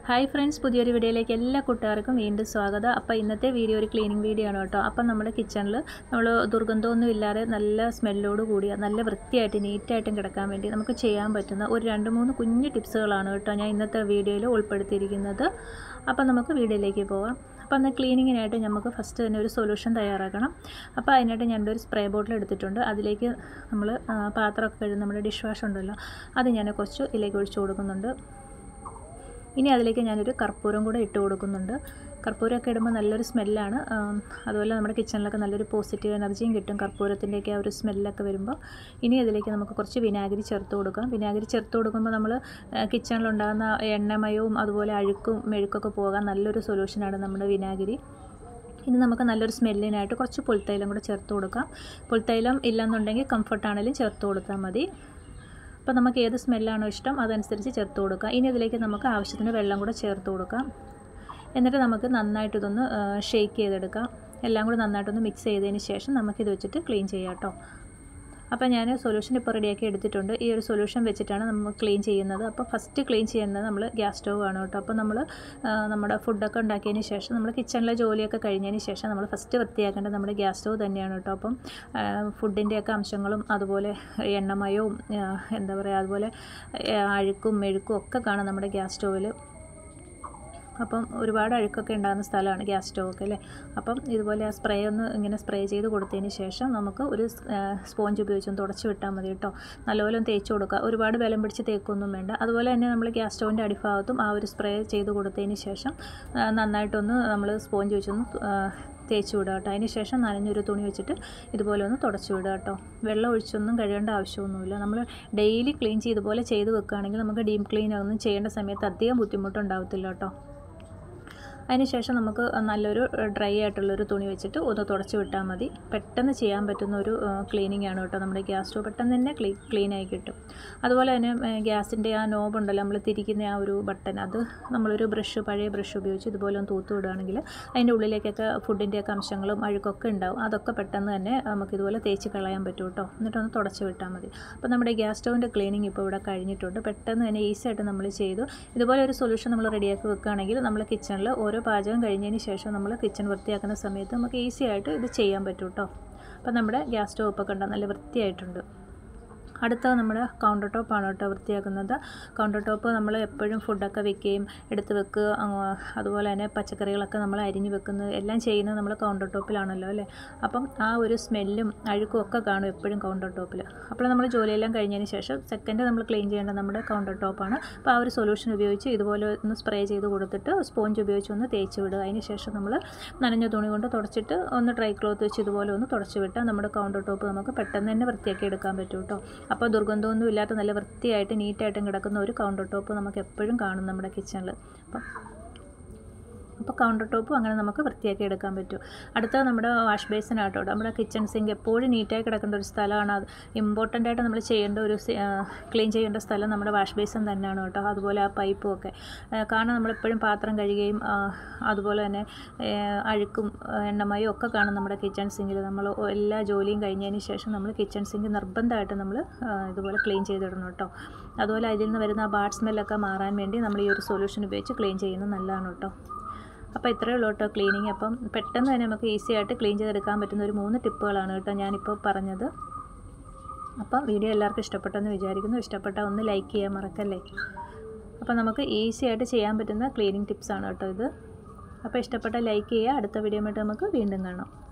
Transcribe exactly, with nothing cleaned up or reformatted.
Hi friends, പുതിയൊരു വീഡിയോയിലേക്ക് എല്ലാ കൂട്ടുകാർക്കും വീണ്ടും സ്വാഗതം. അപ്പോൾ ഇന്നത്തെ വീഡിയോ ഒരു ക്ലീനിങ് വീഡിയോ ആണ് കേട്ടോ. അപ്പം നമ്മുടെ കിച്ചണിൽ നമ്മൾ ദുർഗന്ധമൊന്നും ഇല്ലാതെ നല്ല സ്മെല്ലോട് കൂടിയ നല്ല വൃത്തിയായിട്ട് നീറ്റായിട്ടും കിടക്കാൻ വേണ്ടി നമുക്ക് ചെയ്യാൻ പറ്റുന്ന ഒരു രണ്ട് മൂന്ന് കുഞ്ഞു ടിപ്സുകളാണ് കേട്ടോ ഞാൻ ഇന്നത്തെ വീഡിയോയിൽ ഉൾപ്പെടുത്തിയിരിക്കുന്നത്. അപ്പം നമുക്ക് വീഡിയോയിലേക്ക് പോകാം. അപ്പോൾ അന്ന് ക്ലീനിങ്ങിനായിട്ട് നമുക്ക് ഫസ്റ്റ് തന്നെ ഒരു സൊല്യൂഷൻ തയ്യാറാക്കണം. അപ്പോൾ അതിനായിട്ട് ഞാനൊരു സ്പ്രേ ബോട്ടിൽ എടുത്തിട്ടുണ്ട്. അതിലേക്ക് നമ്മൾ പാത്രമൊക്കെ കഴുകുന്ന നമ്മുടെ ഡിഷ് വാഷ് ഉണ്ടല്ലോ, അത് ഞാൻ കുറച്ച് ഇതിലേക്ക് ഒഴിച്ചു കൊടുക്കുന്നുണ്ട്. ഇനി അതിലേക്ക് ഞാനൊരു കർപ്പൂരം കൂടെ ഇട്ട് കൊടുക്കുന്നുണ്ട്. കർപ്പൂരമൊക്കെ ഇടുമ്പോൾ നല്ലൊരു സ്മെല്ലാണ്. അതുപോലെ നമ്മുടെ കിച്ചണിലൊക്കെ നല്ലൊരു പോസിറ്റീവ് എനർജിയും കിട്ടും കർപ്പൂരത്തിൻ്റെയൊക്കെ ആ ഒരു സ്മെല്ലൊക്കെ വരുമ്പോൾ. ഇനി അതിലേക്ക് നമുക്ക് കുറച്ച് വിനാഗിരി ചേർത്ത് കൊടുക്കാം. വിനാഗിരി ചേർത്ത് കൊടുക്കുമ്പോൾ നമ്മൾ കിച്ചണിലുണ്ടാകുന്ന എണ്ണമയവും അതുപോലെ അഴുക്കും മെഴുക്കൊക്കെ പോകാൻ നല്ലൊരു സൊല്യൂഷനാണ് നമ്മുടെ വിനാഗിരി. ഇനി നമുക്ക് നല്ലൊരു സ്മെല്ലിനായിട്ട് കുറച്ച് പുൽത്തൈലം കൂടെ ചേർത്ത് കൊടുക്കാം. പുൽത്തൈലം ഇല്ലെന്നുണ്ടെങ്കിൽ കംഫർട്ടാണെങ്കിലും ചേർത്ത് കൊടുത്താൽ മതി. അപ്പോൾ നമുക്ക് ഏത് സ്മെല്ലാണോ ഇഷ്ടം അതനുസരിച്ച് ചേർത്ത് കൊടുക്കാം. ഇനി ഇതിലേക്ക് നമുക്ക് ആവശ്യത്തിന് വെള്ളം കൂടെ ചേർത്ത് കൊടുക്കാം. എന്നിട്ട് നമുക്ക് നന്നായിട്ട് ഇതൊന്ന് ഷെയ്ക്ക് ചെയ്തെടുക്കാം. എല്ലാം കൂടി നന്നായിട്ടൊന്ന് മിക്സ് ചെയ്തതിന് ശേഷം നമുക്കിത് വെച്ചിട്ട് ക്ലീൻ ചെയ്യാം കേട്ടോ. അപ്പോൾ ഞാൻ സൊല്യൂഷൻ ഇപ്പോൾ റെഡിയാക്കി എടുത്തിട്ടുണ്ട്. ഈ ഒരു സൊല്യൂഷൻ വെച്ചിട്ടാണ് നമ്മൾ ക്ലീൻ ചെയ്യുന്നത്. അപ്പോൾ ഫസ്റ്റ് ക്ലീൻ ചെയ്യുന്നത് നമ്മൾ ഗ്യാസ് സ്റ്റവ് ആണ് കേട്ടോ. അപ്പോൾ നമ്മൾ നമ്മുടെ ഫുഡൊക്കെ ഉണ്ടാക്കിയതിന് ശേഷം നമ്മൾ കിച്ചണിലെ ജോലിയൊക്കെ കഴിഞ്ഞതിന് ശേഷം നമ്മൾ ഫസ്റ്റ് വൃത്തിയാക്കേണ്ടത് നമ്മുടെ ഗ്യാസ് സ്റ്റവ് തന്നെയാണ് കേട്ടോ. അപ്പം ഫുഡിൻ്റെയൊക്കെ അംശങ്ങളും അതുപോലെ എണ്ണമയവും എന്താ പറയുക അതുപോലെ അഴുക്കും മെഴുക്കും ഒക്കെ കാണും നമ്മുടെ ഗ്യാസ് സ്റ്റോവിൽ. അപ്പം ഒരുപാട് അഴുക്കൊക്കെ ഉണ്ടാകുന്ന സ്ഥലമാണ് ഗ്യാസ് സ്റ്റോവൊക്കെ അല്ലേ. അപ്പം ഇതുപോലെ ആ സ്പ്രേ ഒന്ന് ഇങ്ങനെ സ്പ്രേ ചെയ്ത് കൊടുത്തതിന് ശേഷം നമുക്ക് ഒരു സ്പോഞ്ച് ഉപയോഗിച്ചൊന്ന് തുടച്ച് വിട്ടാൽ മതി കേട്ടോ. നല്ലപോലെ ഒന്ന് തേച്ച് കൊടുക്കുക. ഒരുപാട് ബലം പിടിച്ച് തേക്കൊന്നും വേണ്ട. അതുപോലെ തന്നെ നമ്മൾ ഗ്യാസ് സ്റ്റോവിൻ്റെ അടിഭാഗത്തും ആ ഒരു സ്പ്രേ ചെയ്ത് കൊടുത്തതിന് ശേഷം നന്നായിട്ടൊന്ന് നമ്മൾ സ്പോഞ്ച് വെച്ചൊന്ന് തേച്ച് വിടുക കേട്ടോ. അതിന് ശേഷം നനഞ്ഞൊരു തുണി വെച്ചിട്ട് ഇതുപോലെ ഒന്ന് തുടച്ച് വിടുക കേട്ടോ. വെള്ളം ഒഴിച്ചൊന്നും കഴുകേണ്ട ആവശ്യമൊന്നുമില്ല. നമ്മൾ ഡെയിലി ക്ലീൻ ചെയ്തുപോലെ ചെയ്ത് വെക്കുകയാണെങ്കിൽ നമുക്ക് ഡീം ക്ലീൻ ഒന്നും ചെയ്യേണ്ട സമയത്ത് അധികം ബുദ്ധിമുട്ടുണ്ടാവത്തില്ല കേട്ടോ. അതിനുശേഷം നമുക്ക് നല്ലൊരു ഡ്രൈ ആയിട്ടുള്ളൊരു തുണി വെച്ചിട്ട് ഒന്ന് തുടച്ച് വിട്ടാൽ മതി. പെട്ടെന്ന് ചെയ്യാൻ പറ്റുന്ന ഒരു ക്ലീനിങ് ആണ് കേട്ടോ. നമ്മുടെ ഗ്യാസ് സ്റ്റവ് പെട്ടെന്ന് തന്നെ ക്ലീ ക്ലീനായി കിട്ടും. അതുപോലെ തന്നെ ഗ്യാസിൻ്റെ ആ നോബ് ഉണ്ടല്ലോ, നമ്മൾ തിരിക്കുന്ന ആ ഒരു ബട്ടൺ, അത് നമ്മളൊരു ബ്രഷ് പഴയ ബ്രഷ് ഉപയോഗിച്ച് ഇതുപോലെ ഒന്ന് തൂത്ത് വിടുകയാണെങ്കിൽ അതിൻ്റെ ഉള്ളിലേക്കൊക്കെ ഫുഡിൻ്റെയൊക്കെ അംശങ്ങളും അഴുക്കൊക്കെ ഉണ്ടാവും. അതൊക്കെ പെട്ടെന്ന് തന്നെ നമുക്കിതുപോലെ തേച്ച് കളയാൻ പറ്റും കേട്ടോ. എന്നിട്ടൊന്ന് തുടച്ച് വിട്ടാൽ മതി. അപ്പോൾ നമ്മുടെ ഗ്യാസ് സ്റ്റവിൻ്റെ ക്ലീനിങ് ഇപ്പോൾ ഇവിടെ കഴിഞ്ഞിട്ടുണ്ട്. പെട്ടെന്ന് തന്നെ ഈസി ആയിട്ട് നമ്മൾ ചെയ്തു. ഇതുപോലെ ഒരു സൊല്യൂഷൻ നമ്മൾ റെഡിയാക്കി വെക്കുകയാണെങ്കിൽ നമ്മൾ കിച്ചണിൽ ഓരോ പാചകം കഴിഞ്ഞതിന് ശേഷം നമ്മൾ കിച്ചൺ വൃത്തിയാക്കുന്ന സമയത്ത് നമുക്ക് ഈസി ആയിട്ട് ഇത് ചെയ്യാൻ പറ്റും കേട്ടോ. അപ്പോൾ നമ്മുടെ ഗ്യാസ് സ്റ്റവ് ഇപ്പോൾ കണ്ടാൽ നല്ല വൃത്തിയായിട്ടുണ്ട്. അടുത്ത നമ്മുടെ കൗണ്ടർ ടോപ്പാണ് കേട്ടോ വൃത്തിയാക്കുന്നത്. കൗണ്ടർ ടോപ്പ് നമ്മൾ എപ്പോഴും ഫുഡൊക്കെ വെക്കുകയും എടുത്ത് വെക്കുക, അതുപോലെ തന്നെ പച്ചക്കറികളൊക്കെ നമ്മൾ അരിഞ്ഞ് വെക്കുന്നത് എല്ലാം ചെയ്യുന്നത് നമ്മൾ കൗണ്ടർ ടോപ്പിലാണല്ലോ അല്ലേ. അപ്പം ആ ഒരു സ്മെല്ലും അഴുക്കും ഒക്കെ കാണും എപ്പോഴും കൗണ്ടർ ടോപ്പിൽ. അപ്പോൾ നമ്മൾ ജോലിയെല്ലാം കഴിഞ്ഞതിന് ശേഷം സെക്കൻഡ് നമ്മൾ ക്ലീൻ ചെയ്യേണ്ടത് നമ്മുടെ കൗണ്ടർ ടോപ്പാണ്. അപ്പോൾ ആ ഒരു സൊല്യൂഷൻ ഉപയോഗിച്ച് ഇതുപോലെ ഒന്ന് സ്പ്രേ ചെയ്ത് കൊടുത്തിട്ട് സ്പോഞ്ച് ഉപയോഗിച്ച് ഒന്ന് തേച്ച് വിടുക. അതിന് ശേഷം നമ്മൾ നനഞ്ഞ തുണി കൊണ്ട് തുടച്ചിട്ട് ഒന്ന് ഡ്രൈ ക്ലോത്ത് വെച്ച് ഇതുപോലെ ഒന്ന് തുടച്ച് വിട്ടാൽ നമ്മുടെ കൗണ്ടർ ടോപ്പ് നമുക്ക് പെട്ടെന്ന് തന്നെ വൃത്തിയാക്കി എടുക്കാൻ പറ്റും കേട്ടോ. അപ്പോൾ ദുർഗന്ധമൊന്നും ഇല്ലാത്ത നല്ല വൃത്തിയായിട്ട് നീറ്റായിട്ടും കിടക്കുന്ന ഒരു കൗണ്ടർ ടോപ്പ് നമുക്ക് എപ്പോഴും കാണും നമ്മുടെ കിച്ചണിൽ. അപ്പം അപ്പോൾ കൗണ്ടർ ടോപ്പും അങ്ങനെ നമുക്ക് വൃത്തിയാക്കി എടുക്കാൻ പറ്റും. അടുത്ത നമ്മുടെ വാഷ് ബേസിൻ ആട്ടോ. നമ്മുടെ കിച്ചൺ സിങ്ക് എപ്പോഴും നീറ്റായി കിടക്കേണ്ട ഒരു സ്ഥലമാണ്. അത് ഇമ്പോർട്ടൻ്റ് ആയിട്ട് നമ്മൾ ചെയ്യേണ്ട ഒരു ക്ലീൻ ചെയ്യേണ്ട സ്ഥലം നമ്മുടെ വാഷ് ബേസിൻ തന്നെയാണ് കേട്ടോ. അതുപോലെ ആ പൈപ്പും ഒക്കെ കാരണം നമ്മളെപ്പോഴും പാത്രം കഴുകുകയും അതുപോലെ തന്നെ അഴുക്കും എണ്ണമയും ഒക്കെ കാണും നമ്മുടെ കിച്ചൺ സിങ്കിൽ. നമ്മൾ എല്ലാ ജോലിയും കഴിഞ്ഞതിന് ശേഷം നമ്മൾ കിച്ചൺ സിങ്ക് നിർബന്ധമായിട്ട് നമ്മൾ ഇതുപോലെ ക്ലീൻ ചെയ്തിടണം കേട്ടോ. അതുപോലെ അതിൽ നിന്ന് വരുന്ന ആ ബാഡ് സ്മെല്ലൊക്കെ മാറാൻ വേണ്ടി നമ്മൾ ഈ ഒരു സൊല്യൂഷൻ ഉപയോഗിച്ച് ക്ലീൻ ചെയ്യുന്നത് നല്ലതാണ് കേട്ടോ. അപ്പോൾ ഇത്രയേ ഉള്ളൂ കേട്ടോ ക്ലീനിങ്. അപ്പം പെട്ടെന്ന് തന്നെ നമുക്ക് ഈസി ആയിട്ട് ക്ലീൻ ചെയ്തെടുക്കാൻ പറ്റുന്ന ഒരു മൂന്ന് ടിപ്പുകളാണ് കേട്ടോ ഞാനിപ്പോൾ പറഞ്ഞത്. അപ്പം വീഡിയോ എല്ലാവർക്കും ഇഷ്ടപ്പെട്ടെന്ന് വിചാരിക്കുന്നു. ഇഷ്ടപ്പെട്ടാൽ ഒന്ന് ലൈക്ക് ചെയ്യാൻ മറക്കല്ലേ. അപ്പോൾ നമുക്ക് ഈസി ആയിട്ട് ചെയ്യാൻ പറ്റുന്ന ക്ലീനിങ് ടിപ്സാണ് കേട്ടോ ഇത്. അപ്പോൾ ഇഷ്ടപ്പെട്ടാൽ ലൈക്ക് ചെയ്യുക. അടുത്ത വീഡിയോ ആയിട്ട് നമുക്ക് വീണ്ടും കാണാം.